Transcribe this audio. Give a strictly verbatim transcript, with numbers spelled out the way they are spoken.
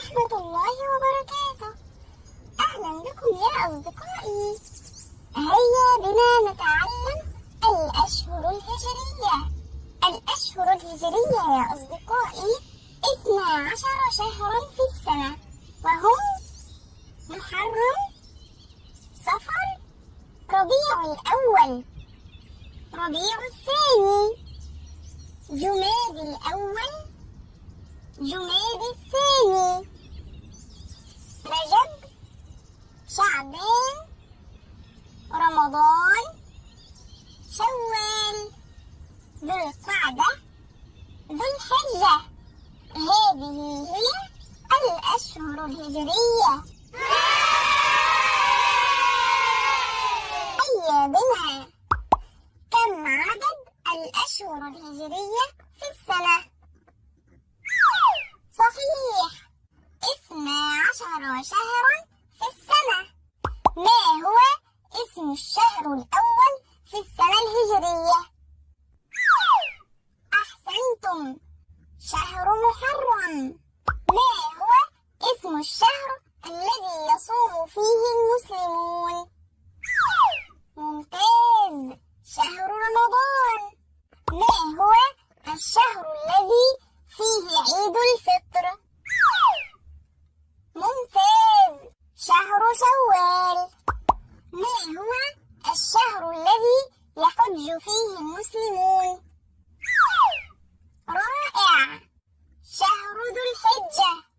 ورحمة الله وبركاته. أهلا بكم يا أصدقائي. هيا بنا نتعلم الأشهر الهجرية. الأشهر الهجرية يا أصدقائي اثنا عشر شهرا في السنة، وهم محرم، صفر، ربيع الأول، ربيع الثاني، جماد الأول، جماد الثاني، رجب، شعبان، رمضان، شوال، ذو القعدة، ذو الحجة. هذه هي الأشهر الهجرية. هيا بنا، كم عدد الأشهر الهجرية في السنة؟ صحيح، اثنا عشر شهرا في السنة. ما هو اسم الشهر الأول في السنة الهجرية؟ أحسنتم، شهر محرم. ما هو اسم الشهر الذي يصوم فيه المسلمون؟ ممتاز، شهر رمضان. ما هو الشهر الذي فيه عيد الفطر؟ ممتاز، شهر شوال. ما هو الشهر الذي يحج فيه المسلمون؟ رائع، شهر ذو الحجة.